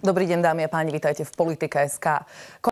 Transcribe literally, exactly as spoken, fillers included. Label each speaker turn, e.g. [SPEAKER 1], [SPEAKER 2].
[SPEAKER 1] Dobrý deň, dámy a páni, vítajte v Politika bodka es ká.